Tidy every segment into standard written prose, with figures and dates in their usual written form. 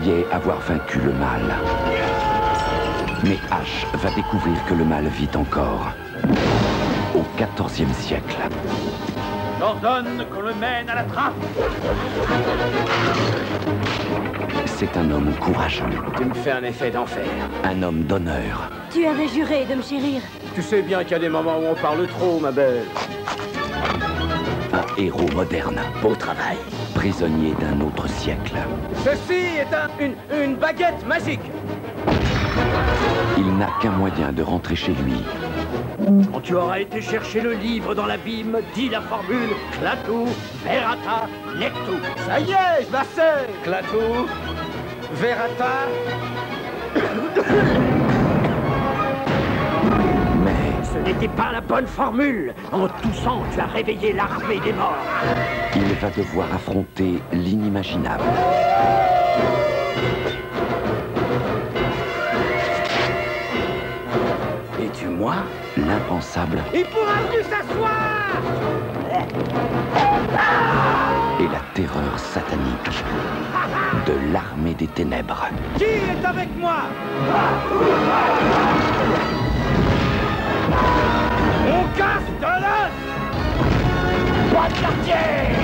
croyait avoir vaincu le mal. Mais Ash va découvrir que le mal vit encore. Au XIVe siècle. J'ordonne qu'on le mène à la trappe. C'est un homme courageux. Tu me fais un effet d'enfer. Un homme d'honneur. Tu avais juré de me chérir. Tu sais bien qu'il y a des moments où on parle trop, ma belle. Un héros moderne. Beau travail. Prisonnier d'un autre siècle. Ceci est une baguette magique. Il n'a qu'un moyen de rentrer chez lui. Quand tu auras été chercher le livre dans l'abîme, dis la formule Klaatu, Verata, Nectu. Ça y est, je la sais. Klaatu, Verata. Mais Ce n'était pas la bonne formule. En toussant, tu as réveillé l'armée des morts. il va devoir affronter l'inimaginable. Et tu, moi? L'impensable Il pourra plus s'asseoir. et la terreur satanique de l'armée des ténèbres. Qui est avec moi? On casse de l'os. Pas de quartier.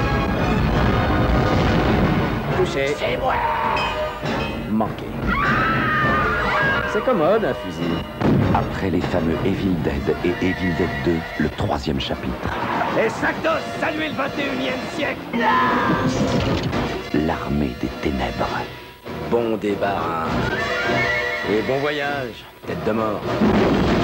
Touché. C'est moi. Manqué. C'est commode, un fusil. Après les fameux Evil Dead et Evil Dead 2, le 3e chapitre. Les sacs d'os, saluez le 21e siècle. L'armée des ténèbres. Bon débarras. Et bon voyage, tête de mort.